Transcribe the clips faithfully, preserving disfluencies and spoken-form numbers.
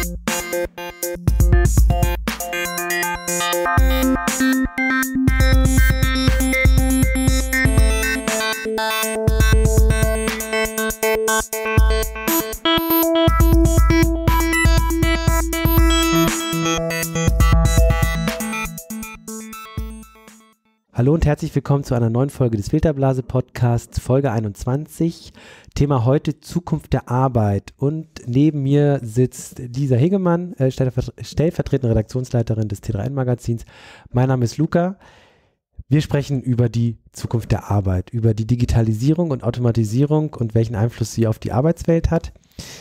Hallo und herzlich willkommen zu einer neuen Folge des Filterblase-Podcasts, Folge einundzwanzig. Thema heute Zukunft der Arbeit. Und neben mir sitzt Lisa Hegemann, äh, stellvertretende Redaktionsleiterin des T drei N Magazins. Mein Name ist Luca. Wir sprechen über die Zukunft der Arbeit, über die Digitalisierung und Automatisierung und welchen Einfluss sie auf die Arbeitswelt hat.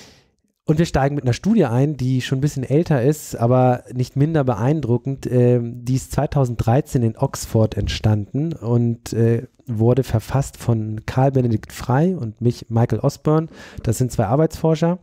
Und wir steigen mit einer Studie ein, die schon ein bisschen älter ist, aber nicht minder beeindruckend. Ähm, die ist zweitausenddreizehn in Oxford entstanden und äh, wurde verfasst von Karl Benedikt Frey und mich, Michael Osborne. Das sind zwei Arbeitsforscher.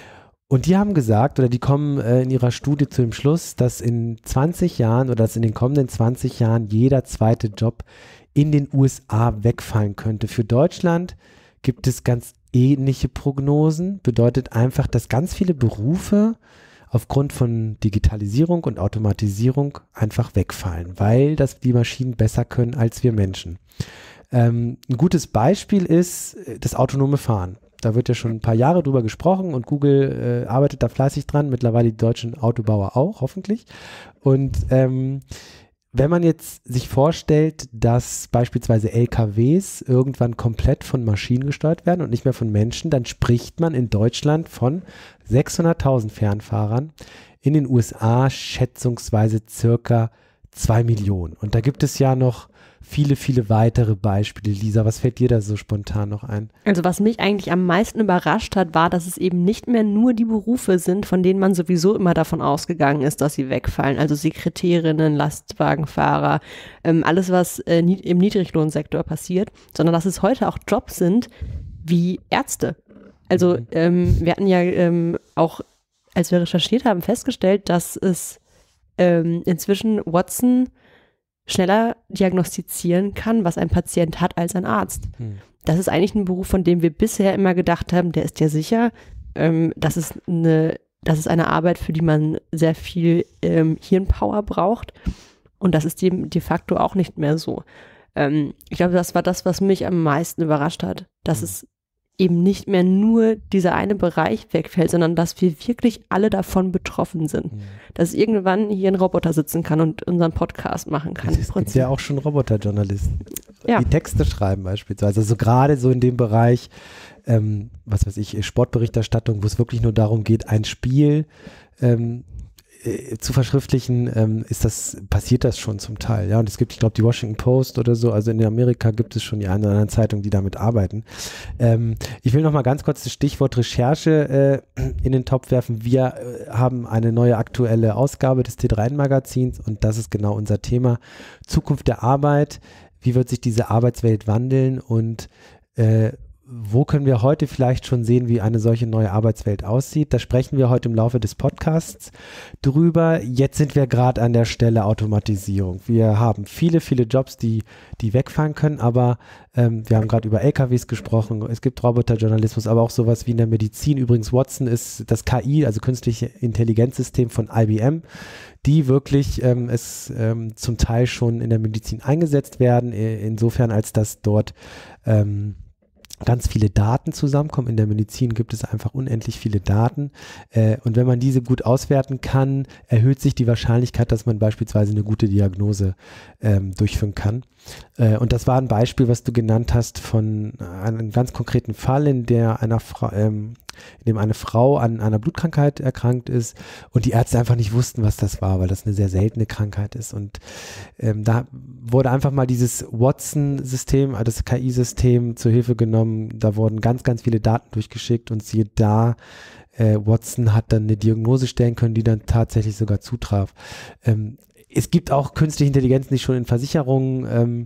Und die haben gesagt, oder die kommen äh, in ihrer Studie zu dem Schluss, dass in zwanzig Jahren oder dass in den kommenden zwanzig Jahren jeder zweite Job in den U S A wegfallen könnte. Für Deutschland gibt es ganz ähnliche Prognosen, bedeutet einfach, dass ganz viele Berufe aufgrund von Digitalisierung und Automatisierung einfach wegfallen, weil das die Maschinen besser können als wir Menschen. Ähm, ein gutes Beispiel ist das autonome Fahren. Da wird ja schon ein paar Jahre drüber gesprochen und Google äh, arbeitet da fleißig dran, mittlerweile die deutschen Autobauer auch, hoffentlich. Und ähm, wenn man jetzt sich vorstellt, dass beispielsweise L K Ws irgendwann komplett von Maschinen gesteuert werden und nicht mehr von Menschen, dann spricht man in Deutschland von sechshunderttausend Fernfahrern, in den U S A schätzungsweise circa zwei Millionen. Und da gibt es ja noch viele, viele weitere Beispiele. Lisa, was fällt dir da so spontan noch ein? Also was mich eigentlich am meisten überrascht hat, war, dass es eben nicht mehr nur die Berufe sind, von denen man sowieso immer davon ausgegangen ist, dass sie wegfallen. Also Sekretärinnen, Lastwagenfahrer, ähm, alles, was äh, nie, im Niedriglohnsektor passiert, sondern dass es heute auch Jobs sind wie Ärzte. Also mhm. ähm, wir hatten ja ähm, auch, als wir recherchiert haben, festgestellt, dass es ähm, inzwischen Watson schneller diagnostizieren kann, was ein Patient hat, als ein Arzt. Hm. Das ist eigentlich ein Beruf, von dem wir bisher immer gedacht haben, der ist ja sicher. Ähm, das ist eine, das ist eine Arbeit, für die man sehr viel ähm, Hirnpower braucht. Und das ist de, de facto auch nicht mehr so. Ähm, ich glaube, das war das, was mich am meisten überrascht hat, dass hm. es eben nicht mehr nur dieser eine Bereich wegfällt, sondern dass wir wirklich alle davon betroffen sind. Mhm. Dass irgendwann hier ein Roboter sitzen kann und unseren Podcast machen kann. Es gibt ja auch schon Roboterjournalisten, ja. die Texte schreiben beispielsweise. Also gerade so in dem Bereich, ähm, was weiß ich, Sportberichterstattung, wo es wirklich nur darum geht, ein Spiel ähm, äh, zu verschriftlichen, ähm, ist das, passiert das schon zum Teil. Ja, und es gibt, ich glaube, die Washington Post oder so, also in Amerika gibt es schon die eine oder andere Zeitung, die damit arbeiten. Ähm, ich will noch mal ganz kurz das Stichwort Recherche äh, in den Topf werfen. Wir äh, haben eine neue aktuelle Ausgabe des T drei N Magazins und das ist genau unser Thema. Zukunft der Arbeit. Wie wird sich diese Arbeitswelt wandeln und äh, wo können wir heute vielleicht schon sehen, wie eine solche neue Arbeitswelt aussieht? Da sprechen wir heute im Laufe des Podcasts drüber. Jetzt sind wir gerade an der Stelle Automatisierung. Wir haben viele, viele Jobs, die, die wegfallen können, aber ähm, wir haben gerade über L K Ws gesprochen. Es gibt Roboterjournalismus, aber auch sowas wie in der Medizin. Übrigens, Watson ist das K I, also künstliche Intelligenzsystem von I B M, die wirklich ähm, es ähm, zum Teil schon in der Medizin eingesetzt werden, insofern als dass dort ähm, ganz viele Daten zusammenkommen. In der Medizin gibt es einfach unendlich viele Daten äh, und wenn man diese gut auswerten kann, erhöht sich die Wahrscheinlichkeit, dass man beispielsweise eine gute Diagnose ähm, durchführen kann. Äh, und das war ein Beispiel, was du genannt hast von einem ganz konkreten Fall, in der einer Frau, ähm, in dem eine Frau an einer Blutkrankheit erkrankt ist und die Ärzte einfach nicht wussten, was das war, weil das eine sehr seltene Krankheit ist. Und ähm, da wurde einfach mal dieses Watson-System, also das K I-System zur Hilfe genommen. Da wurden ganz, ganz viele Daten durchgeschickt und siehe da, äh, Watson hat dann eine Diagnose stellen können, die dann tatsächlich sogar zutraf. Ähm, es gibt auch künstliche Intelligenzen, die schon in Versicherungen ähm,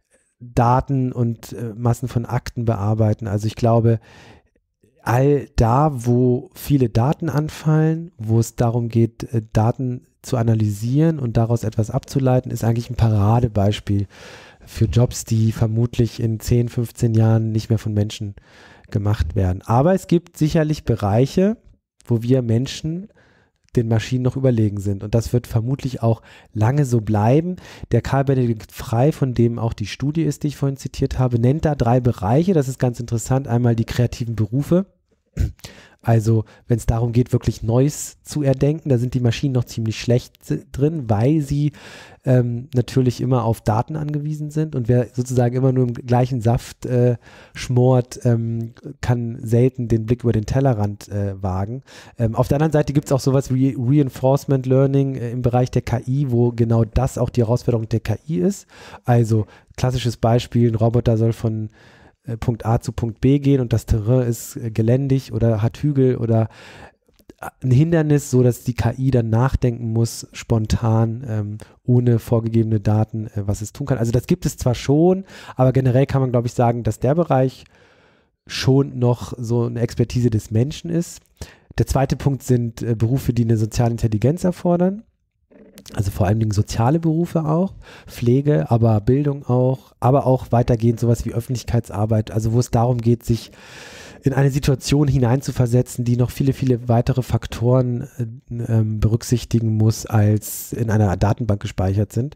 Daten und äh, Massen von Akten bearbeiten. Also ich glaube, all da, wo viele Daten anfallen, wo es darum geht, äh, Daten zu analysieren und daraus etwas abzuleiten, ist eigentlich ein Paradebeispiel für Jobs, die vermutlich in zehn, fünfzehn Jahren nicht mehr von Menschen gemacht werden. Aber es gibt sicherlich Bereiche, wo wir Menschen den Maschinen noch überlegen sind. Und das wird vermutlich auch lange so bleiben. Der Karl Benedikt Frey, von dem auch die Studie ist, die ich vorhin zitiert habe, nennt da drei Bereiche. Das ist ganz interessant. Einmal die kreativen Berufe. Also wenn es darum geht, wirklich Neues zu erdenken, da sind die Maschinen noch ziemlich schlecht drin, weil sie ähm, natürlich immer auf Daten angewiesen sind, und wer sozusagen immer nur im gleichen Saft äh, schmort, ähm, kann selten den Blick über den Tellerrand äh, wagen. Ähm, auf der anderen Seite gibt es auch sowas wie Reinforcement Learning äh, im Bereich der K I, wo genau das auch die Herausforderung der K I ist. Also klassisches Beispiel, ein Roboter soll von Punkt A zu Punkt B gehen und das Terrain ist äh, geländig oder hat Hügel oder ein Hindernis, so dass die K I dann nachdenken muss, spontan, ähm, ohne vorgegebene Daten, äh, was es tun kann. Also das gibt es zwar schon, aber generell kann man, glaube ich, sagen, dass der Bereich schon noch so eine Expertise des Menschen ist. Der zweite Punkt sind äh, Berufe, die eine soziale Intelligenz erfordern. Also vor allen Dingen soziale Berufe auch, Pflege, aber Bildung auch, aber auch weitergehend sowas wie Öffentlichkeitsarbeit, also wo es darum geht, sich in eine Situation hineinzuversetzen, die noch viele, viele weitere Faktoren äh, berücksichtigen muss, als in einer Datenbank gespeichert sind.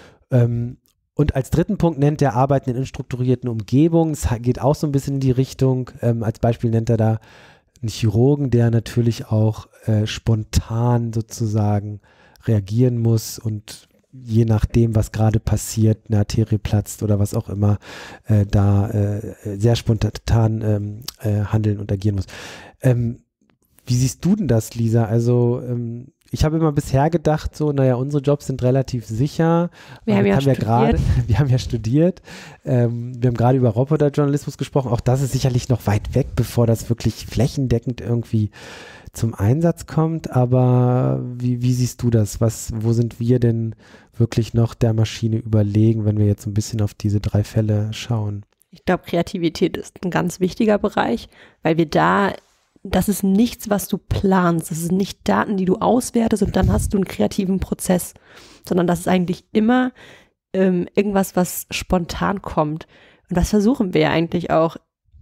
Ähm, und als dritten Punkt nennt er Arbeiten in unstrukturierten Umgebungen. Es geht auch so ein bisschen in die Richtung, ähm, als Beispiel nennt er da einen Chirurgen, der natürlich auch äh, spontan sozusagen reagieren muss und je nachdem, was gerade passiert, eine Arterie platzt oder was auch immer, äh, da äh, sehr spontan ähm, äh, handeln und agieren muss. Ähm, wie siehst du denn das, Lisa? Also ähm, ich habe immer bisher gedacht, so, naja, unsere Jobs sind relativ sicher. Wir haben ja haben ja studiert. Grade, wir haben ja studiert. Ähm, wir haben gerade über Roboterjournalismus gesprochen. Auch das ist sicherlich noch weit weg, bevor das wirklich flächendeckend irgendwie zum Einsatz kommt, aber wie, wie siehst du das? Was, wo sind wir denn wirklich noch der Maschine überlegen, wenn wir jetzt ein bisschen auf diese drei Fälle schauen? Ich glaube, Kreativität ist ein ganz wichtiger Bereich, weil wir da, das ist nichts, was du planst, das sind nicht Daten, die du auswertest und dann hast du einen kreativen Prozess, sondern das ist eigentlich immer ähm, irgendwas, was spontan kommt. Und das versuchen wir ja eigentlich auch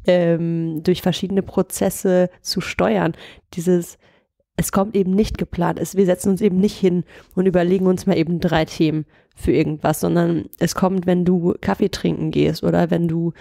Ähm, durch verschiedene Prozesse zu steuern. Dieses, es kommt eben nicht geplant, es, wir setzen uns eben nicht hin und überlegen uns mal eben drei Themen für irgendwas, sondern es kommt, wenn du Kaffee trinken gehst oder wenn du,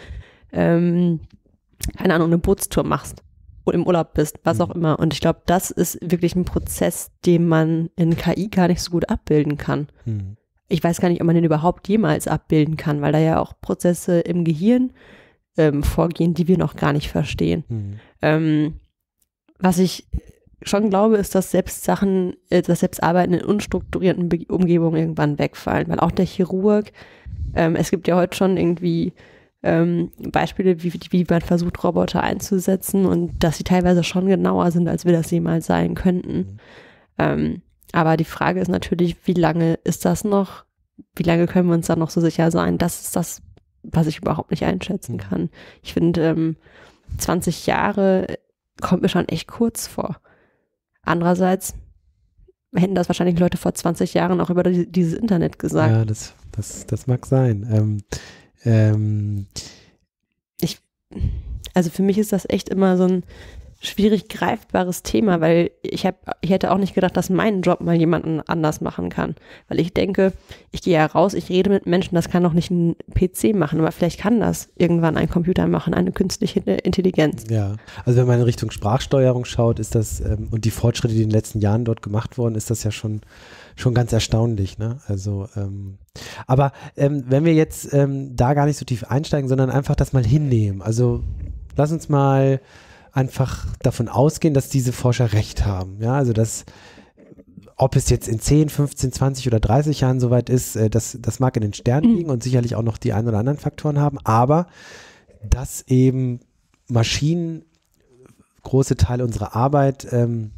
ähm, keine Ahnung, eine Bootstour machst oder im Urlaub bist, was mhm. auch immer. Und ich glaube, das ist wirklich ein Prozess, den man in K I gar nicht so gut abbilden kann. Mhm. Ich weiß gar nicht, ob man den überhaupt jemals abbilden kann, weil da ja auch Prozesse im Gehirn Ähm, vorgehen, die wir noch gar nicht verstehen. Mhm. Ähm, was ich schon glaube, ist, dass selbst Sachen, äh, dass selbst Arbeiten in unstrukturierten Be- Umgebungen irgendwann wegfallen, weil auch der Chirurg, ähm, es gibt ja heute schon irgendwie ähm, Beispiele, wie, wie man versucht, Roboter einzusetzen und dass sie teilweise schon genauer sind, als wir das jemals sein könnten. Mhm. Ähm, aber die Frage ist natürlich, wie lange ist das noch, wie lange können wir uns da noch so sicher sein, dass es das, was ich überhaupt nicht einschätzen kann. Ich finde, ähm, zwanzig Jahre kommt mir schon echt kurz vor. Andererseits hätten das wahrscheinlich Leute vor zwanzig Jahren auch über die, dieses Internet gesagt. Ja, das, das, das mag sein. Ähm, ähm. Ich, also für mich ist das echt immer so ein schwierig greifbares Thema, weil ich hab, ich hätte auch nicht gedacht, dass mein Job mal jemanden anders machen kann. Weil ich denke, ich gehe ja raus, ich rede mit Menschen, das kann doch nicht ein P C machen, aber vielleicht kann das irgendwann ein Computer machen, eine künstliche Intelligenz. Ja, also wenn man in Richtung Sprachsteuerung schaut, ist das, ähm, und die Fortschritte, die in den letzten Jahren dort gemacht wurden, ist das ja schon, schon ganz erstaunlich, ne? Also, ähm, aber ähm, wenn wir jetzt ähm, da gar nicht so tief einsteigen, sondern einfach das mal hinnehmen. Also lass uns mal einfach davon ausgehen, dass diese Forscher recht haben. Ja, also dass, ob es jetzt in zehn, fünfzehn, zwanzig oder dreißig Jahren soweit ist, äh, das, das mag in den Sternen liegen und sicherlich auch noch die ein oder anderen Faktoren haben, aber dass eben Maschinen große Teile unserer Arbeit ähm,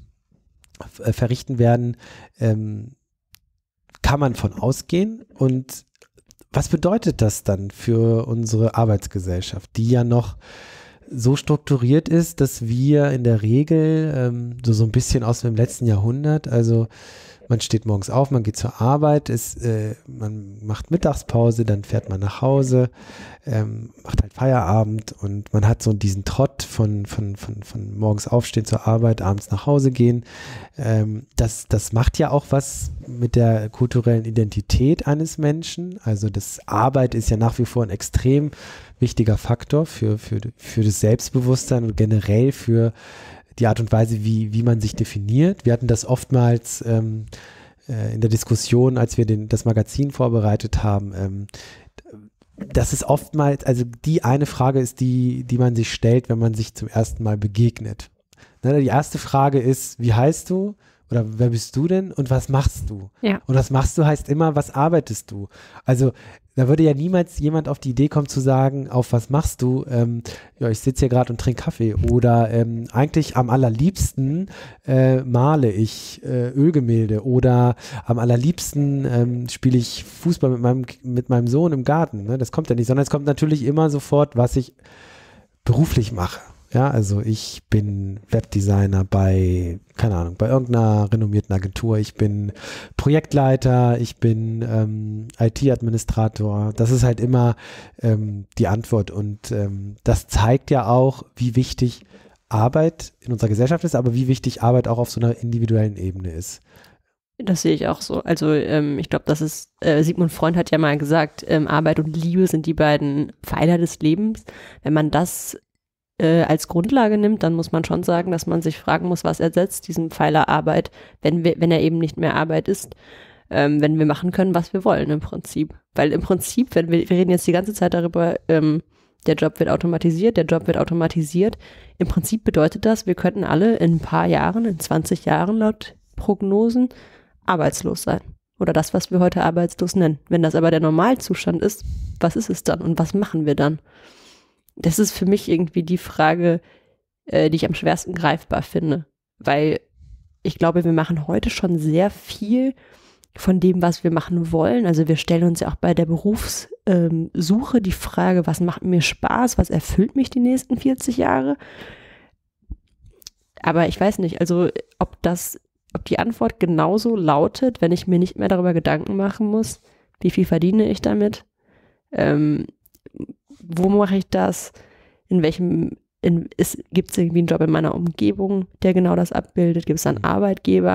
f- verrichten werden, ähm, kann man von ausgehen. Und was bedeutet das dann für unsere Arbeitsgesellschaft, die ja noch so strukturiert ist, dass wir in der Regel ähm, so, so ein bisschen aus dem letzten Jahrhundert, also man steht morgens auf, man geht zur Arbeit, ist, äh, man macht Mittagspause, dann fährt man nach Hause, ähm, macht halt Feierabend und man hat so diesen Trott von, von, von, von morgens aufstehen zur Arbeit, abends nach Hause gehen. Ähm, das, das macht ja auch was mit der kulturellen Identität eines Menschen. Also das Arbeit ist ja nach wie vor ein extrem wichtiger Faktor für, für, für das Selbstbewusstsein und generell für die Art und Weise, wie, wie man sich definiert. Wir hatten das oftmals ähm, äh, in der Diskussion, als wir den, das Magazin vorbereitet haben, ähm, dass es oftmals, also die eine Frage ist, die, die man sich stellt, wenn man sich zum ersten Mal begegnet. Ne, die erste Frage ist, wie heißt du? Oder wer bist du denn und was machst du? Ja. Und was machst du heißt immer, was arbeitest du? Also da würde ja niemals jemand auf die Idee kommen zu sagen, auf was machst du? Ähm, ja, ich sitze hier gerade und trinke Kaffee. Oder ähm, eigentlich am allerliebsten äh, male ich äh, Ölgemälde. Oder am allerliebsten ähm, spiele ich Fußball mit meinem, mit meinem Sohn im Garten. Ne? Das kommt ja nicht, sondern es kommt natürlich immer sofort, was ich beruflich mache. Ja, also ich bin Webdesigner bei, keine Ahnung, bei irgendeiner renommierten Agentur. Ich bin Projektleiter, ich bin ähm, I T-Administrator. Das ist halt immer ähm, die Antwort. Und ähm, das zeigt ja auch, wie wichtig Arbeit in unserer Gesellschaft ist, aber wie wichtig Arbeit auch auf so einer individuellen Ebene ist. Das sehe ich auch so. Also ähm, ich glaube, das ist, äh, Sigmund Freud hat ja mal gesagt, ähm, Arbeit und Liebe sind die beiden Pfeiler des Lebens. Wenn man das als Grundlage nimmt, dann muss man schon sagen, dass man sich fragen muss, was ersetzt diesen Pfeiler Arbeit, wenn wir, wenn er eben nicht mehr Arbeit ist, ähm, wenn wir machen können, was wir wollen im Prinzip. Weil im Prinzip, wenn wir, wir reden jetzt die ganze Zeit darüber, ähm, der Job wird automatisiert, der Job wird automatisiert. Im Prinzip bedeutet das, wir könnten alle in ein paar Jahren, in zwanzig Jahren laut Prognosen arbeitslos sein. Oder das, was wir heute arbeitslos nennen. Wenn das aber der Normalzustand ist, was ist es dann und was machen wir dann? Das ist für mich irgendwie die Frage, äh, die ich am schwersten greifbar finde, weil ich glaube, wir machen heute schon sehr viel von dem, was wir machen wollen. Also wir stellen uns ja auch bei der Berufssuche ähm, die Frage, was macht mir Spaß, was erfüllt mich die nächsten vierzig Jahre? Aber ich weiß nicht, also ob das, ob die Antwort genauso lautet, wenn ich mir nicht mehr darüber Gedanken machen muss, wie viel verdiene ich damit? Ähm, Wo mache ich das? In welchem, in, gibt es irgendwie einen Job in meiner Umgebung, der genau das abbildet? Gibt es einen Arbeitgeber?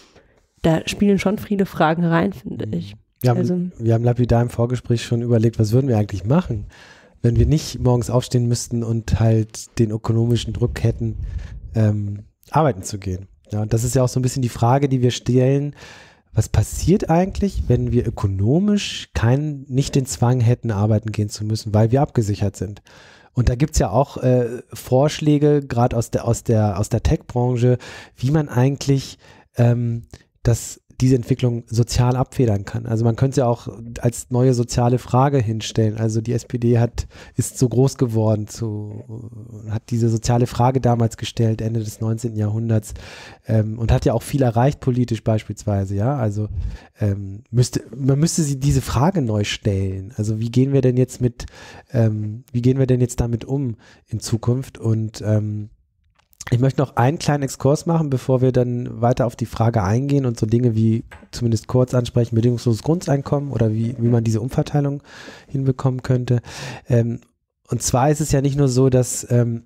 Da spielen schon viele Fragen rein, finde ich. Wir haben, also, wir haben lapidar im Vorgespräch schon überlegt, was würden wir eigentlich machen, wenn wir nicht morgens aufstehen müssten und halt den ökonomischen Druck hätten, ähm, arbeiten zu gehen. Ja, und das ist ja auch so ein bisschen die Frage, die wir stellen. Was passiert eigentlich, wenn wir ökonomisch keinen, nicht den Zwang hätten, arbeiten gehen zu müssen, weil wir abgesichert sind? Und da gibt es ja auch äh, Vorschläge, gerade aus der, aus der, aus der Tech-Branche, wie man eigentlich ähm, das, diese Entwicklung sozial abfedern kann. Also man könnte es ja auch als neue soziale Frage hinstellen. Also die S P D hat, ist so groß geworden, zu, hat diese soziale Frage damals gestellt, Ende des neunzehnten Jahrhunderts, ähm, und hat ja auch viel erreicht politisch beispielsweise, ja. Also ähm, müsste, man müsste sie diese Frage neu stellen. Also wie gehen wir denn jetzt mit, ähm, wie gehen wir denn jetzt damit um in Zukunft? Und ähm, ich möchte noch einen kleinen Exkurs machen, bevor wir dann weiter auf die Frage eingehen und so Dinge wie zumindest kurz ansprechen, bedingungsloses Grundeinkommen oder wie, wie man diese Umverteilung hinbekommen könnte. Ähm, und zwar ist es ja nicht nur so, dass ähm,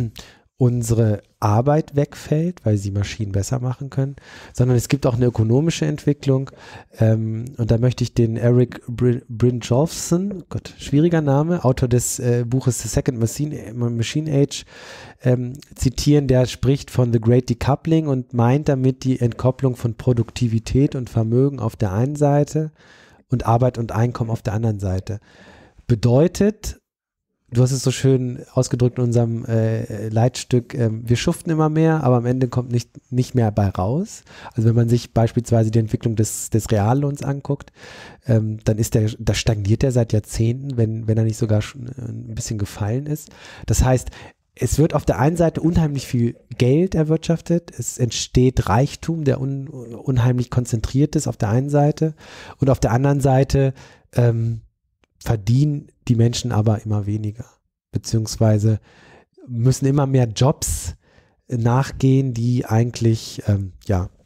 unsere Arbeit wegfällt, weil sie Maschinen besser machen können, sondern es gibt auch eine ökonomische Entwicklung. Ähm, und da möchte ich den Eric Br- Brynjolfsson, Gott, schwieriger Name, Autor des äh, Buches The Second Machine, Machine Age, ähm, zitieren, der spricht von The Great Decoupling und meint damit die Entkopplung von Produktivität und Vermögen auf der einen Seite und Arbeit und Einkommen auf der anderen Seite. Bedeutet, du hast es so schön ausgedrückt in unserem äh, Leitstück, ähm, wir schuften immer mehr, aber am Ende kommt nicht, nicht mehr bei raus. Also wenn man sich beispielsweise die Entwicklung des, des Reallohns anguckt, ähm, dann ist der, da stagniert er seit Jahrzehnten, wenn, wenn er nicht sogar schon ein bisschen gefallen ist. Das heißt, es wird auf der einen Seite unheimlich viel Geld erwirtschaftet, es entsteht Reichtum, der un, unheimlich konzentriert ist auf der einen Seite und auf der anderen Seite ähm, verdienen die Menschen aber immer weniger, beziehungsweise müssen immer mehr Jobs nachgehen, die eigentlich ähm, ja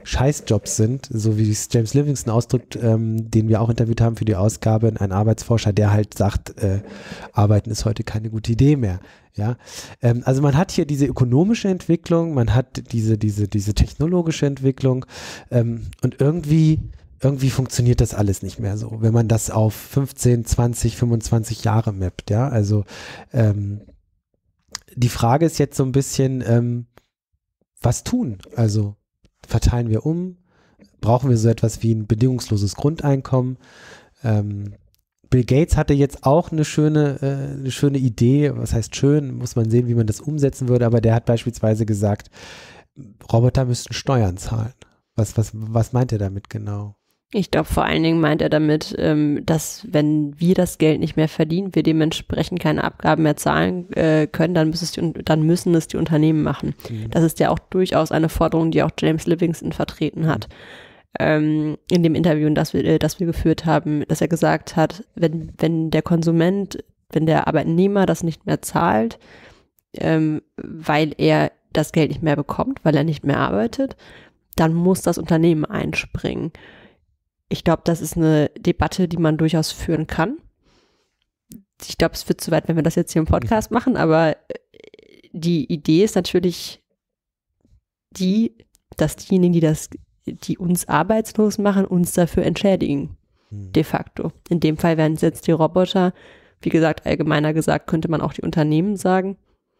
Scheißjobs sind, so wie es James Livingston ausdrückt, ähm, den wir auch interviewt haben für die Ausgabe, ein Arbeitsforscher, der halt sagt, äh, Arbeiten ist heute keine gute Idee mehr. Ja, ähm, also man hat hier diese ökonomische Entwicklung, man hat diese, diese, diese technologische Entwicklung ähm, und irgendwie Irgendwie funktioniert das alles nicht mehr so, wenn man das auf fünfzehn, zwanzig, fünfundzwanzig Jahre mappt, ja, also ähm, die Frage ist jetzt so ein bisschen, ähm, was tun? Also verteilen wir um? Brauchen wir so etwas wie ein bedingungsloses Grundeinkommen? Ähm, Bill Gates hatte jetzt auch eine schöne, äh, eine schöne Idee, was heißt schön, muss man sehen, wie man das umsetzen würde, aber der hat beispielsweise gesagt, Roboter müssten Steuern zahlen. Was, was, was meint er damit genau? Ich glaube, vor allen Dingen meint er damit, ähm, dass wenn wir das Geld nicht mehr verdienen, wir dementsprechend keine Abgaben mehr zahlen äh, können, dann, es die, dann müssen es die Unternehmen machen. Mhm. Das ist ja auch durchaus eine Forderung, die auch James Livingston vertreten hat. Mhm. Ähm, in dem Interview, das wir, äh, das wir geführt haben, dass er gesagt hat, wenn, wenn der Konsument, wenn der Arbeitnehmer das nicht mehr zahlt, ähm, weil er das Geld nicht mehr bekommt, weil er nicht mehr arbeitet, dann muss das Unternehmen einspringen. Ich glaube, das ist eine Debatte, die man durchaus führen kann. Ich glaube, es wird zu weit, wenn wir das jetzt hier im Podcast machen, aber die Idee ist natürlich die, dass diejenigen, die das, die uns arbeitslos machen, uns dafür entschädigen. Mhm. De facto. In dem Fall wären es jetzt die Roboter. Wie gesagt, allgemeiner gesagt, könnte man auch die Unternehmen sagen.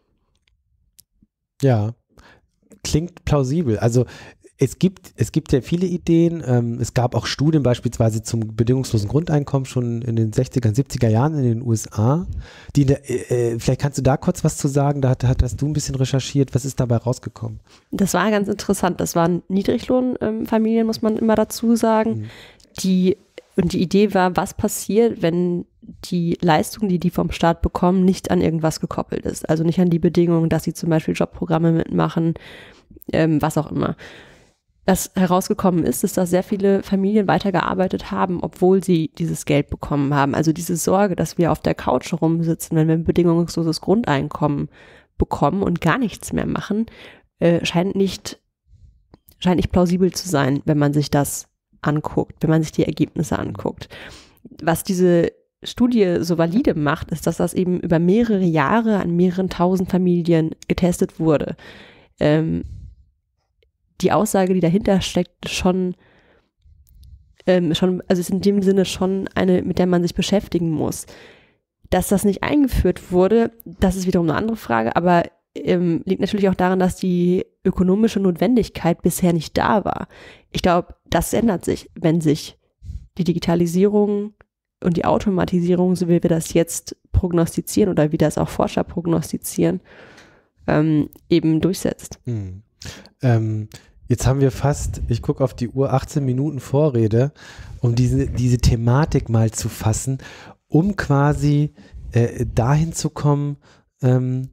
Ja, klingt plausibel. Also Es gibt, es gibt ja viele Ideen. Ähm, es gab auch Studien beispielsweise zum bedingungslosen Grundeinkommen schon in den sechziger, siebziger Jahren in den U S A. Die, äh, vielleicht kannst du da kurz was zu sagen. Da hat, hat, hast du ein bisschen recherchiert. Was ist dabei rausgekommen? Das war ganz interessant. Das waren Niedriglohnfamilien, ähm, muss man immer dazu sagen. Mhm. Die, und die Idee war, was passiert, wenn die Leistung, die die vom Staat bekommen, nicht an irgendwas gekoppelt ist. Also nicht an die Bedingungen, dass sie zum Beispiel Jobprogramme mitmachen, ähm, was auch immer. Was herausgekommen ist, ist, dass sehr viele Familien weitergearbeitet haben, obwohl sie dieses Geld bekommen haben. Also diese Sorge, dass wir auf der Couch rumsitzen, wenn wir ein bedingungsloses Grundeinkommen bekommen und gar nichts mehr machen, äh, scheint nicht, scheint nicht plausibel zu sein, wenn man sich das anguckt, wenn man sich die Ergebnisse anguckt. Was diese Studie so valide macht, ist, dass das eben über mehrere Jahre an mehreren tausend Familien getestet wurde. Ähm, die Aussage, die dahinter steckt, schon, ähm, schon, also ist in dem Sinne schon eine, mit der man sich beschäftigen muss. Dass das nicht eingeführt wurde, das ist wiederum eine andere Frage, aber ähm, liegt natürlich auch daran, dass die ökonomische Notwendigkeit bisher nicht da war. Ich glaube, das ändert sich, wenn sich die Digitalisierung und die Automatisierung, so wie wir das jetzt prognostizieren oder wie das auch Forscher prognostizieren, ähm, eben durchsetzt. Hm. Ähm, jetzt haben wir fast, ich gucke auf die Uhr, achtzehn Minuten Vorrede, um diese, diese Thematik mal zu fassen, um quasi äh, dahin zu kommen, ähm,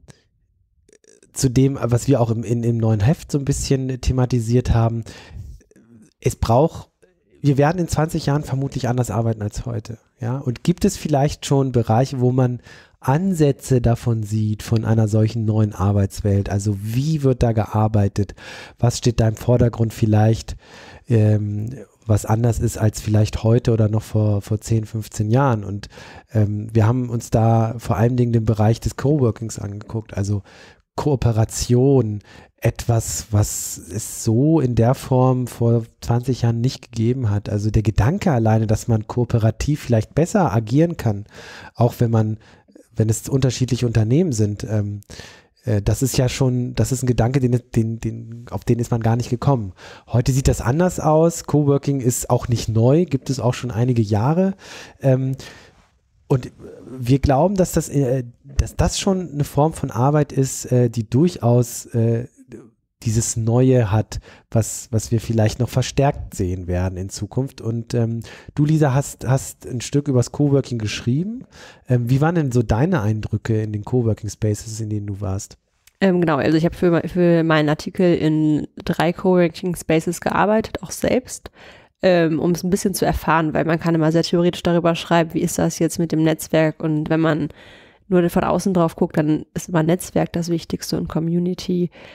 zu dem, was wir auch im, in, im neuen Heft so ein bisschen thematisiert haben. Es braucht, wir werden in zwanzig Jahren vermutlich anders arbeiten als heute. Ja? Und gibt es vielleicht schon Bereiche, wo man Ansätze davon sieht, von einer solchen neuen Arbeitswelt? Also wie wird da gearbeitet? Was steht da im Vordergrund vielleicht, ähm, was anders ist als vielleicht heute oder noch vor, vor zehn, fünfzehn Jahren? Und ähm, wir haben uns da vor allen Dingen den Bereich des Coworkings angeguckt, also Kooperation, etwas, was es so in der Form vor zwanzig Jahren nicht gegeben hat. Also der Gedanke alleine, dass man kooperativ vielleicht besser agieren kann, auch wenn man wenn es unterschiedliche Unternehmen sind, ähm, äh, das ist ja schon, das ist ein Gedanke, den, den, den, auf den ist man gar nicht gekommen. Heute sieht das anders aus. Coworking ist auch nicht neu, gibt es auch schon einige Jahre. Ähm, und wir glauben, dass das, äh, dass das schon eine Form von Arbeit ist, äh, die durchaus äh, dieses Neue hat, was, was wir vielleicht noch verstärkt sehen werden in Zukunft. Und ähm, du, Lisa, hast, hast ein Stück übers Coworking geschrieben. Ähm, wie waren denn so deine Eindrücke in den Coworking Spaces, in denen du warst? Ähm, genau, also ich habe für, für meinen Artikel in drei Coworking Spaces gearbeitet, auch selbst, ähm, um es ein bisschen zu erfahren, weil man kann immer sehr theoretisch darüber schreiben, wie ist das jetzt mit dem Netzwerk, und wenn man nur von außen drauf guckt, dann ist immer Netzwerk das Wichtigste und Community.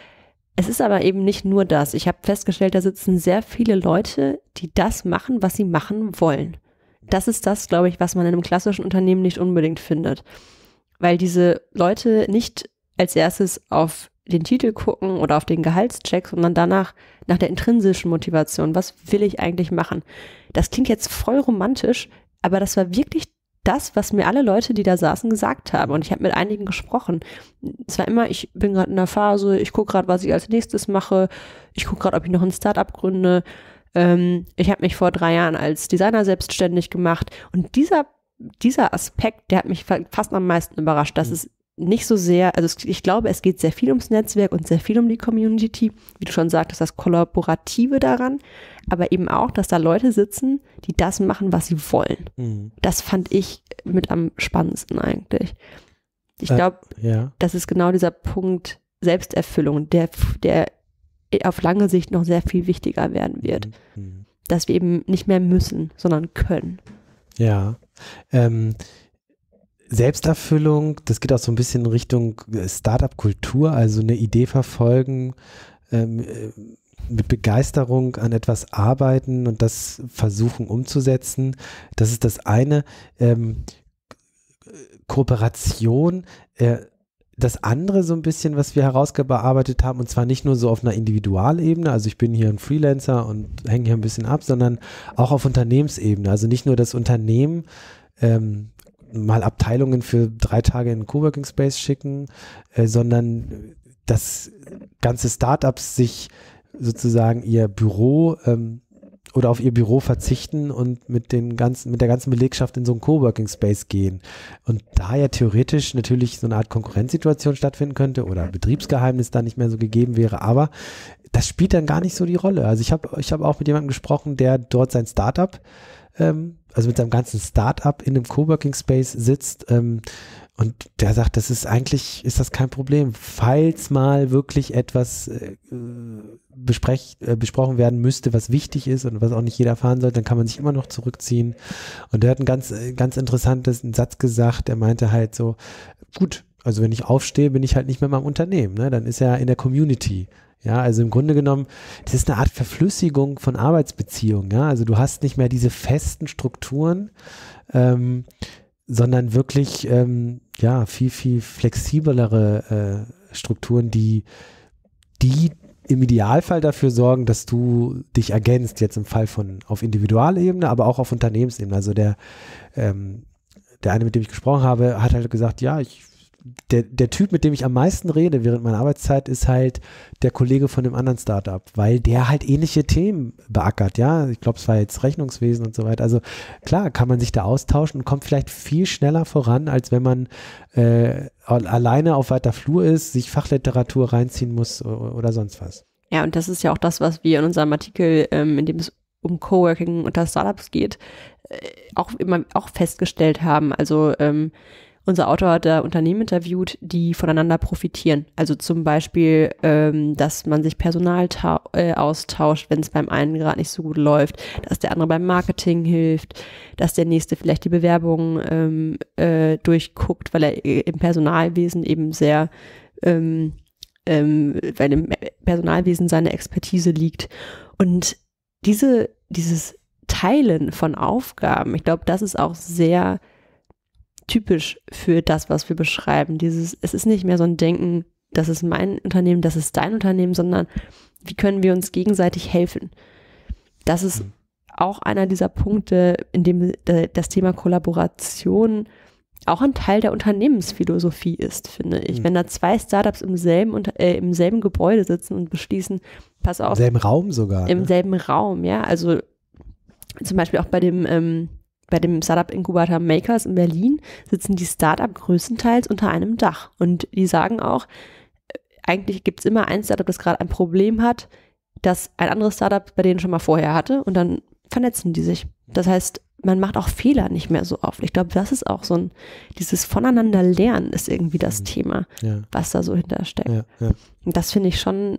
es ist aber eben nicht nur das. Ich habe festgestellt, da sitzen sehr viele Leute, die das machen, was sie machen wollen. Das ist das, glaube ich, was man in einem klassischen Unternehmen nicht unbedingt findet. Weil diese Leute nicht als erstes auf den Titel gucken oder auf den Gehaltscheck, sondern danach nach der intrinsischen Motivation. Was will ich eigentlich machen? Das klingt jetzt voll romantisch, aber das war wirklich das, was mir alle Leute, die da saßen, gesagt haben. Und ich habe mit einigen gesprochen. Es war immer, ich bin gerade in der Phase, ich gucke gerade, was ich als nächstes mache. Ich gucke gerade, ob ich noch ein Startup gründe. Ähm, ich habe mich vor drei Jahren als Designer selbstständig gemacht. Und dieser, dieser Aspekt, der hat mich fast am meisten überrascht, dass es nicht so sehr, also es, ich glaube, es geht sehr viel ums Netzwerk und sehr viel um die Community, wie du schon sagtest, das Kollaborative daran, aber eben auch, dass da Leute sitzen, die das machen, was sie wollen. Mhm. Das fand ich mit am spannendsten eigentlich. Ich glaube, äh, ja. das ist genau dieser Punkt Selbsterfüllung, der, der auf lange Sicht noch sehr viel wichtiger werden wird. Mhm. Dass wir eben nicht mehr müssen, sondern können. Ja, ähm, Selbsterfüllung, das geht auch so ein bisschen in Richtung Startup-Kultur, also eine Idee verfolgen, ähm, mit Begeisterung an etwas arbeiten und das versuchen umzusetzen. Das ist das eine. Ähm, Kooperation, äh, das andere so ein bisschen, was wir herausgearbeitet haben, und zwar nicht nur so auf einer Individualebene, also ich bin hier ein Freelancer und hänge hier ein bisschen ab, sondern auch auf Unternehmensebene. Also nicht nur das Unternehmen, ähm, mal Abteilungen für drei Tage in den Coworking Space schicken, äh, sondern dass ganze Startups sich sozusagen ihr Büro ähm, oder auf ihr Büro verzichten und mit den ganzen, mit der ganzen Belegschaft in so einen Coworking Space gehen. Und da ja theoretisch natürlich so eine Art Konkurrenzsituation stattfinden könnte oder Betriebsgeheimnis da nicht mehr so gegeben wäre, aber das spielt dann gar nicht so die Rolle. Also ich habe ich hab auch mit jemandem gesprochen, der dort sein Startup ähm, also mit seinem ganzen Start-up in einem Coworking Space sitzt ähm, und der sagt, das ist eigentlich, ist das kein Problem, falls mal wirklich etwas äh, besprech, äh, besprochen werden müsste, was wichtig ist und was auch nicht jeder erfahren sollte, dann kann man sich immer noch zurückziehen. Und der hat einen ganz, ganz interessanten Satz gesagt, der meinte halt so, gut, also wenn ich aufstehe, bin ich halt nicht mehr in meinem Unternehmen, ne? Dann ist er in der Community. Ja, also im Grunde genommen, das ist eine Art Verflüssigung von Arbeitsbeziehungen. Ja, also du hast nicht mehr diese festen Strukturen, ähm, sondern wirklich, ähm, ja, viel, viel flexiblere äh, Strukturen, die, die im Idealfall dafür sorgen, dass du dich ergänzt, jetzt im Fall von auf Individualebene, aber auch auf Unternehmensebene. Also der, ähm, der eine, mit dem ich gesprochen habe, hat halt gesagt, ja, ich Der, der Typ, mit dem ich am meisten rede während meiner Arbeitszeit, ist halt der Kollege von dem anderen Startup, weil der halt ähnliche Themen beackert, ja. Ich glaube, es war jetzt Rechnungswesen und so weiter. Also klar, kann man sich da austauschen und kommt vielleicht viel schneller voran, als wenn man äh, alleine auf weiter Flur ist, sich Fachliteratur reinziehen muss oder sonst was. Ja, und das ist ja auch das, was wir in unserem Artikel, ähm, in dem es um Coworking unter Startups geht, äh, auch immer auch festgestellt haben. Also ähm, unser Autor hat da Unternehmen interviewt, die voneinander profitieren. Also zum Beispiel, ähm, dass man sich Personal ta- äh, austauscht, wenn es beim einen gerade nicht so gut läuft, dass der andere beim Marketing hilft, dass der nächste vielleicht die Bewerbung ähm, äh, durchguckt, weil er im Personalwesen eben sehr, ähm, ähm, weil im Personalwesen seine Expertise liegt. Und diese, dieses Teilen von Aufgaben, ich glaube, das ist auch sehr typisch für das, was wir beschreiben. Dieses, es ist nicht mehr so ein Denken, das ist mein Unternehmen, das ist dein Unternehmen, sondern wie können wir uns gegenseitig helfen? Das ist mhm. auch einer dieser Punkte, in dem das Thema Kollaboration auch ein Teil der Unternehmensphilosophie ist, finde ich. Mhm. Wenn da zwei Startups im selben, äh, im selben Gebäude sitzen und beschließen, pass auf. Im selben Raum sogar. Im ne? selben Raum, ja. Also zum Beispiel auch bei dem ähm, bei dem Startup-Inkubator Makers in Berlin sitzen die Startup größtenteils unter einem Dach. Und die sagen auch, eigentlich gibt es immer ein Startup, das gerade ein Problem hat, das ein anderes Startup bei denen schon mal vorher hatte und dann vernetzen die sich. Das heißt, man macht auch Fehler nicht mehr so oft. Ich glaube, das ist auch so ein, dieses Voneinander lernen ist irgendwie das mhm. Thema, ja. was da so hintersteckt. Ja, ja. Und das finde ich schon,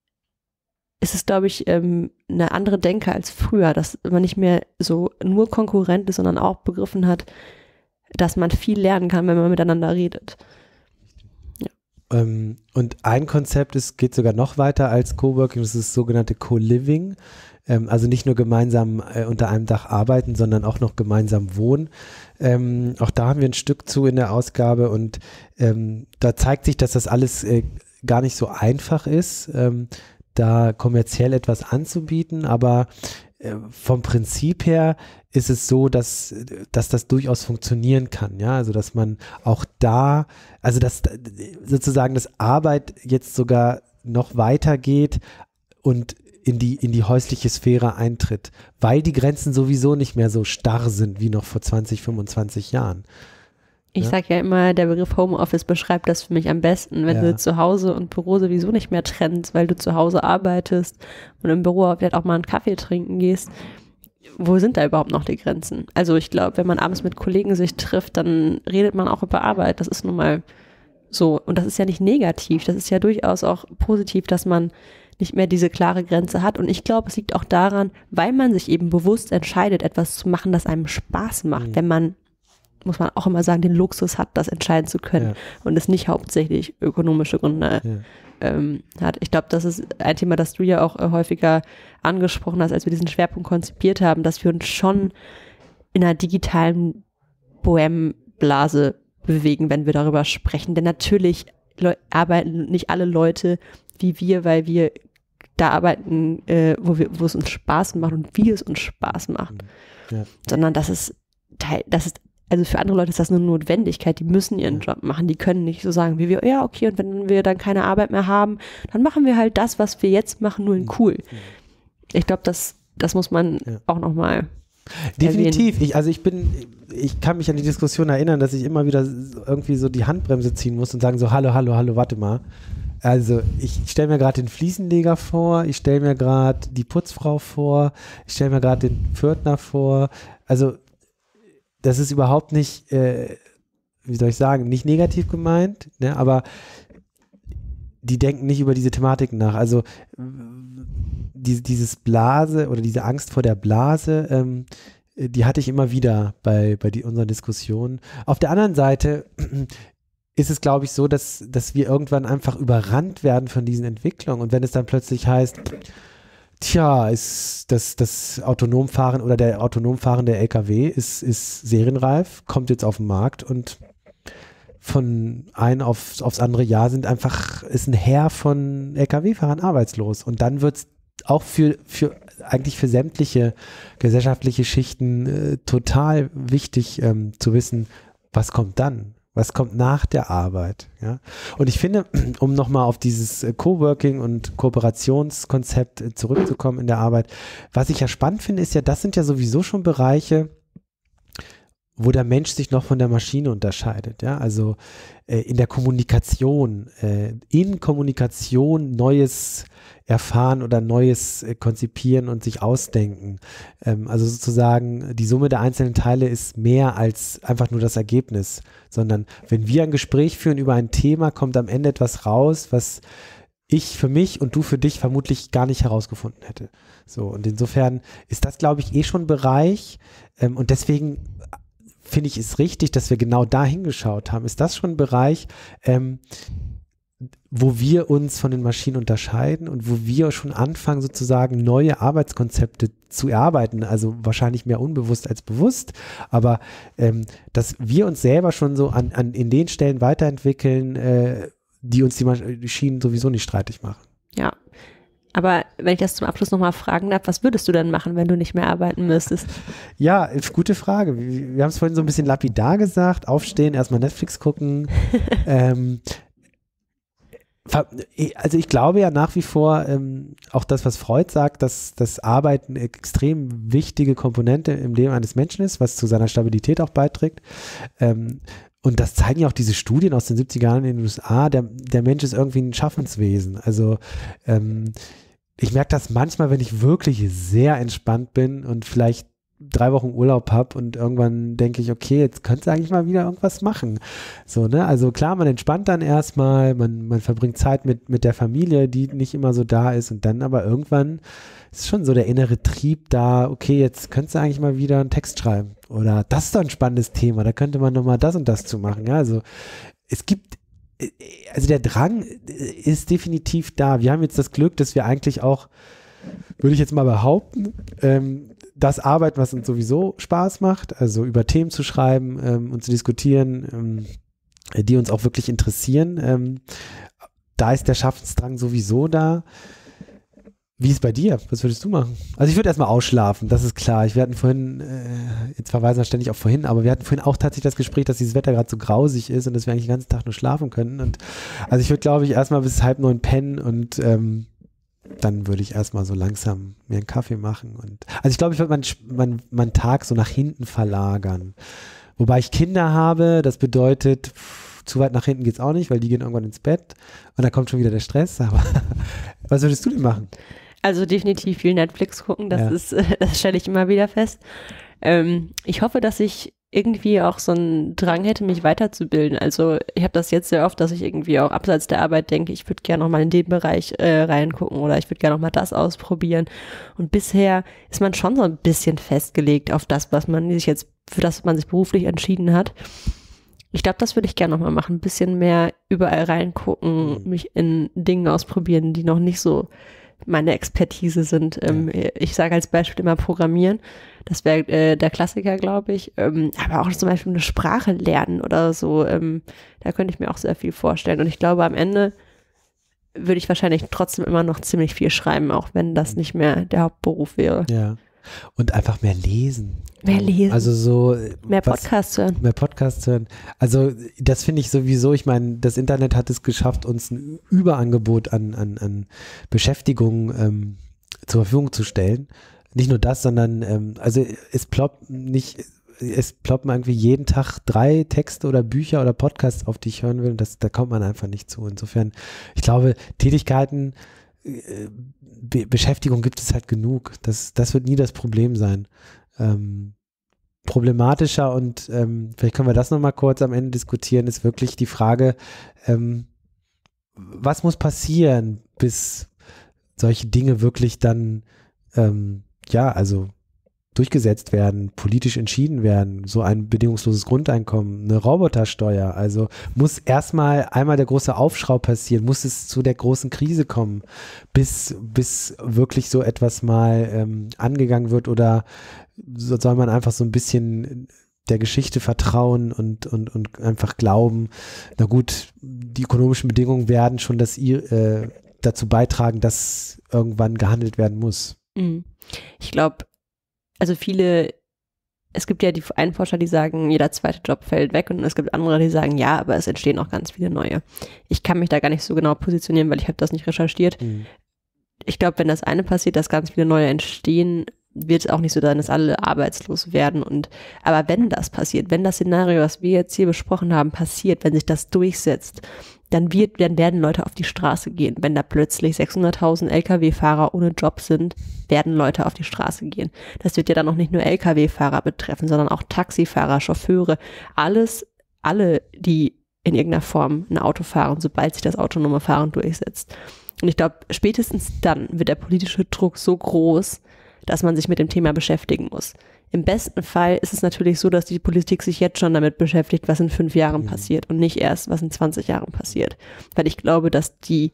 ist es, glaube ich, ähm, eine andere Denke als früher, dass man nicht mehr so nur Konkurrent ist, sondern auch begriffen hat, dass man viel lernen kann, wenn man miteinander redet. Ja. Ähm, und ein Konzept ist, geht sogar noch weiter als Coworking, das ist das sogenannte Co-Living. Ähm, also nicht nur gemeinsam äh, unter einem Dach arbeiten, sondern auch noch gemeinsam wohnen. Ähm, auch da haben wir ein Stück zu in der Ausgabe und ähm, da zeigt sich, dass das alles äh, gar nicht so einfach ist, ähm, da kommerziell etwas anzubieten, aber äh, vom Prinzip her ist es so, dass, dass das durchaus funktionieren kann, ja, also dass man auch da, also dass sozusagen das Arbeit jetzt sogar noch weitergeht und in die, in die häusliche Sphäre eintritt, weil die Grenzen sowieso nicht mehr so starr sind wie noch vor zwanzig, fünfundzwanzig Jahren. Ich ja? sage ja immer, der Begriff Homeoffice beschreibt das für mich am besten, wenn ja. du zu Hause und Büro sowieso nicht mehr trennst, weil du zu Hause arbeitest und im Büro vielleicht auch mal einen Kaffee trinken gehst. Wo sind da überhaupt noch die Grenzen? Also ich glaube, wenn man abends mit Kollegen sich trifft, dann redet man auch über Arbeit. Das ist nun mal so. Und das ist ja nicht negativ. Das ist ja durchaus auch positiv, dass man nicht mehr diese klare Grenze hat. Und ich glaube, es liegt auch daran, weil man sich eben bewusst entscheidet, etwas zu machen, das einem Spaß macht. Mhm. Wenn man, muss man auch immer sagen, den Luxus hat, das entscheiden zu können ja. und es nicht hauptsächlich ökonomische Gründe ja. ähm, hat. Ich glaube, das ist ein Thema, das du ja auch äh, häufiger angesprochen hast, als wir diesen Schwerpunkt konzipiert haben, dass wir uns schon in einer digitalen Bohème-Blase bewegen, wenn wir darüber sprechen. Denn natürlich le- arbeiten nicht alle Leute wie wir, weil wir da arbeiten, äh, wo, wir, wo es uns Spaß macht und wie es uns Spaß macht. Ja. Sondern das ist Teil, das ist Also für andere Leute ist das eine Notwendigkeit, die müssen ihren Job machen, die können nicht so sagen wie wir, ja okay, und wenn wir dann keine Arbeit mehr haben, dann machen wir halt das, was wir jetzt machen, nur in cool. Ich glaube, das, das muss man ja. auch nochmal Definitiv. Ich, also ich bin, ich kann mich an die Diskussion erinnern, dass ich immer wieder irgendwie so die Handbremse ziehen muss und sagen so, hallo, hallo, hallo, warte mal. Also ich stelle mir gerade den Fliesenleger vor, ich stelle mir gerade die Putzfrau vor, ich stelle mir gerade den Pförtner vor, also das ist überhaupt nicht, äh, wie soll ich sagen, nicht negativ gemeint, ne, aber die denken nicht über diese Thematiken nach. Also die, dieses Blase oder diese Angst vor der Blase, ähm, die hatte ich immer wieder bei, bei die, unseren Diskussionen. Auf der anderen Seite ist es, glaube ich, so, dass, dass wir irgendwann einfach überrannt werden von diesen Entwicklungen. Und wenn es dann plötzlich heißt, tja, ist das, das Autonomfahren oder der autonom fahrende L K W ist, ist serienreif, kommt jetzt auf den Markt und von ein auf, aufs andere Jahr sind einfach, ist ein Heer von L K W-Fahrern arbeitslos. Und dann wird es auch für, für, eigentlich für sämtliche gesellschaftliche Schichten äh, total wichtig ähm, zu wissen, was kommt dann? Was kommt nach der Arbeit? Ja? Und ich finde, um nochmal auf dieses Coworking und Kooperationskonzept zurückzukommen in der Arbeit, was ich ja spannend finde, ist ja, das sind ja sowieso schon Bereiche, wo der Mensch sich noch von der Maschine unterscheidet. Ja? Also äh, in der Kommunikation, äh, in Kommunikation Neues erfahren oder Neues äh, konzipieren und sich ausdenken. Ähm, also sozusagen die Summe der einzelnen Teile ist mehr als einfach nur das Ergebnis, sondern wenn wir ein Gespräch führen über ein Thema, kommt am Ende etwas raus, was ich für mich und du für dich vermutlich gar nicht herausgefunden hätte. So, und insofern ist das, glaube ich, eh schon ein Bereich ähm, und deswegen finde ich es richtig, dass wir genau da hingeschaut haben. Ist das schon ein Bereich, ähm, wo wir uns von den Maschinen unterscheiden und wo wir schon anfangen, sozusagen neue Arbeitskonzepte zu erarbeiten, also wahrscheinlich mehr unbewusst als bewusst, aber ähm, dass wir uns selber schon so an, an in den Stellen weiterentwickeln, äh, die uns die Maschinen sowieso nicht streitig machen. Ja, aber wenn ich das zum Abschluss nochmal fragen darf, was würdest du denn machen, wenn du nicht mehr arbeiten müsstest? Ja, gute Frage. Wir, wir haben es vorhin so ein bisschen lapidar gesagt, aufstehen, erstmal Netflix gucken, ähm, also ich glaube ja nach wie vor, ähm, auch das, was Freud sagt, dass das Arbeiten eine extrem wichtige Komponente im Leben eines Menschen ist, was zu seiner Stabilität auch beiträgt. Ähm, und das zeigen ja auch diese Studien aus den siebziger Jahren in den U S A, der, der Mensch ist irgendwie ein Schaffenswesen. Also ähm, ich merke das manchmal, wenn ich wirklich sehr entspannt bin und vielleicht drei Wochen Urlaub habe und irgendwann denke ich, okay, jetzt könntest du eigentlich mal wieder irgendwas machen. So, ne? Also klar, man entspannt dann erstmal, man, man verbringt Zeit mit, mit der Familie, die nicht immer so da ist und dann aber irgendwann ist schon so der innere Trieb da, okay, jetzt könntest du eigentlich mal wieder einen Text schreiben oder das ist doch ein spannendes Thema, da könnte man nochmal das und das zu machen. Ja? Also es gibt also der Drang ist definitiv da. Wir haben jetzt das Glück, dass wir eigentlich auch, würde ich jetzt mal behaupten, ähm, das arbeiten, was uns sowieso Spaß macht, also über Themen zu schreiben ähm, und zu diskutieren, ähm, die uns auch wirklich interessieren. Ähm, da ist der Schaffensdrang sowieso da. Wie ist es bei dir? Was würdest du machen? Also ich würde erstmal ausschlafen, das ist klar. Ich, wir hatten vorhin, äh, jetzt verweisen wir ständig auf vorhin, aber wir hatten vorhin auch tatsächlich das Gespräch, dass dieses Wetter gerade so grausig ist und dass wir eigentlich den ganzen Tag nur schlafen können. Und also ich würde, glaube ich, erstmal bis halb neun pennen und ähm, dann würde ich erstmal so langsam mir einen Kaffee machen. Und also ich glaube, ich würde meinen mein, mein Tag so nach hinten verlagern. Wobei ich Kinder habe, das bedeutet, pff, zu weit nach hinten geht es auch nicht, weil die gehen irgendwann ins Bett und dann kommt schon wieder der Stress. Aber was würdest du denn machen? Also definitiv viel Netflix gucken, das Ja. ist, das stelle ich immer wieder fest. Ähm, ich hoffe, dass ich irgendwie auch so einen Drang hätte, mich weiterzubilden. Also ich habe das jetzt sehr oft, dass ich irgendwie auch abseits der Arbeit denke, ich würde gerne noch mal in den Bereich äh, reingucken oder ich würde gerne noch mal das ausprobieren. Und bisher ist man schon so ein bisschen festgelegt auf das, was man sich jetzt, für das man sich beruflich entschieden hat. Ich glaube, das würde ich gerne noch mal machen, ein bisschen mehr überall reingucken, mich in Dingen ausprobieren, die noch nicht so meine Expertise sind. Ähm, ja. Ich sage als Beispiel immer Programmieren. Das wäre äh, der Klassiker, glaube ich. Ähm, aber auch zum Beispiel eine Sprache lernen oder so. Ähm, da könnte ich mir auch sehr viel vorstellen. Und ich glaube, am Ende würde ich wahrscheinlich trotzdem immer noch ziemlich viel schreiben, auch wenn das nicht mehr der Hauptberuf wäre. Ja. Und einfach mehr lesen. Mehr lesen. Also so. Mehr was, Podcasts hören. Mehr Podcasts hören. Also das finde ich sowieso, ich meine, das Internet hat es geschafft, uns ein Überangebot an, an, an Beschäftigung ähm, zur Verfügung zu stellen. Nicht nur das, sondern ähm, also es ploppt nicht, es ploppen irgendwie jeden Tag drei Texte oder Bücher oder Podcasts auf, die ich hören will. Und das, da kommt man einfach nicht zu. Insofern, ich glaube, Tätigkeiten, Be- Beschäftigung gibt es halt genug. Das, das wird nie das Problem sein. Ähm, problematischer und ähm, vielleicht können wir das nochmal kurz am Ende diskutieren, ist wirklich die Frage, ähm, was muss passieren, bis solche Dinge wirklich dann, ähm, ja, also durchgesetzt werden, politisch entschieden werden, so ein bedingungsloses Grundeinkommen, eine Robotersteuer, also muss erstmal einmal der große Aufschrei passieren, muss es zu der großen Krise kommen, bis, bis wirklich so etwas mal ähm, angegangen wird oder so soll man einfach so ein bisschen der Geschichte vertrauen und, und, und einfach glauben, na gut, die ökonomischen Bedingungen werden schon das, äh, dazu beitragen, dass irgendwann gehandelt werden muss. Ich glaube, also viele, es gibt ja die einen Forscher, die sagen, jeder zweite Job fällt weg und es gibt andere, die sagen, ja, aber es entstehen auch ganz viele neue. Ich kann mich da gar nicht so genau positionieren, weil ich habe das nicht recherchiert. Mhm. Ich glaube, wenn das eine passiert, dass ganz viele neue entstehen, wird es auch nicht so sein, dass alle arbeitslos werden. Und aber wenn das passiert, wenn das Szenario, was wir jetzt hier besprochen haben, passiert, wenn sich das durchsetzt, dann, wird, dann werden Leute auf die Straße gehen. Wenn da plötzlich sechshunderttausend L K W-Fahrer ohne Job sind, werden Leute auf die Straße gehen. Das wird ja dann auch nicht nur L K W-Fahrer betreffen, sondern auch Taxifahrer, Chauffeure, alles, alle, die in irgendeiner Form ein Auto fahren, sobald sich das autonome Fahren durchsetzt. Und ich glaube, spätestens dann wird der politische Druck so groß, dass man sich mit dem Thema beschäftigen muss. Im besten Fall ist es natürlich so, dass die Politik sich jetzt schon damit beschäftigt, was in fünf Jahren mhm. passiert und nicht erst, was in zwanzig Jahren passiert. Weil ich glaube, dass die,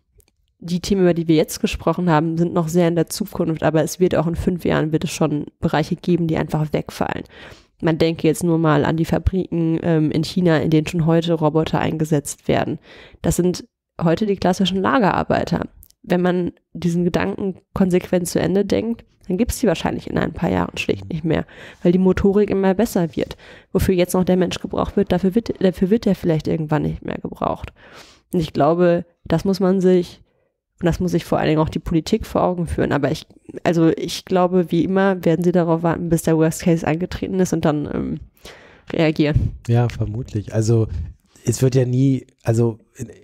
die Themen, über die wir jetzt gesprochen haben, sind noch sehr in der Zukunft, aber es wird auch in fünf Jahren wird es schon Bereiche geben, die einfach wegfallen. Man denke jetzt nur mal an die Fabriken ähm, in China, in denen schon heute Roboter eingesetzt werden. Das sind heute die klassischen Lagerarbeiter. Wenn man diesen Gedanken konsequent zu Ende denkt, dann gibt es die wahrscheinlich in ein paar Jahren schlicht nicht mehr, weil die Motorik immer besser wird. Wofür jetzt noch der Mensch gebraucht wird, dafür wird, dafür wird er vielleicht irgendwann nicht mehr gebraucht. Und ich glaube, das muss man sich, und das muss sich vor allen Dingen auch die Politik vor Augen führen. Aber ich, also ich glaube, wie immer werden sie darauf warten, bis der Worst Case eingetreten ist und dann ähm, reagieren. Ja, vermutlich. Also es wird ja nie, also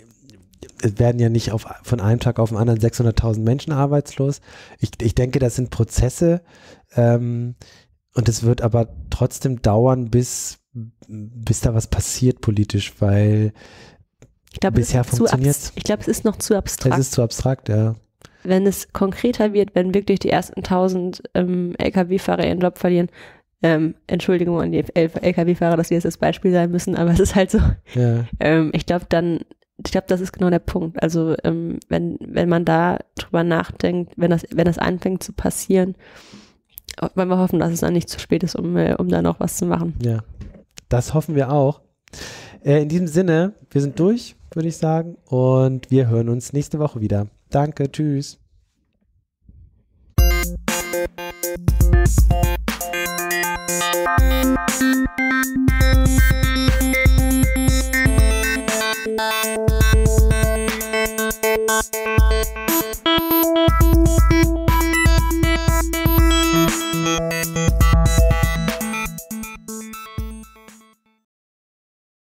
es werden ja nicht auf, von einem Tag auf den anderen sechshunderttausend Menschen arbeitslos. Ich, ich denke, das sind Prozesse ähm, und es wird aber trotzdem dauern, bis, bis da was passiert politisch, weil ich glaub, bisher funktioniert es. Ich glaube, es ist noch zu abstrakt. Es ist zu abstrakt, ja. Wenn es konkreter wird, wenn wirklich die ersten tausend ähm, L K W-Fahrer ihren Job verlieren, Ähm, Entschuldigung an die L K W-Fahrer, dass sie jetzt das Beispiel sein müssen, aber es ist halt so. Ja. Ähm, ich glaube dann, ich glaube, das ist genau der Punkt. Also ähm, wenn, wenn man da drüber nachdenkt, wenn das, wenn das anfängt zu passieren, wollen wir hoffen, dass es dann nicht zu spät ist, um, um da noch was zu machen. Ja, das hoffen wir auch. Äh, in diesem Sinne, wir sind durch, würde ich sagen, und wir hören uns nächste Woche wieder. Danke, tschüss. Thank you.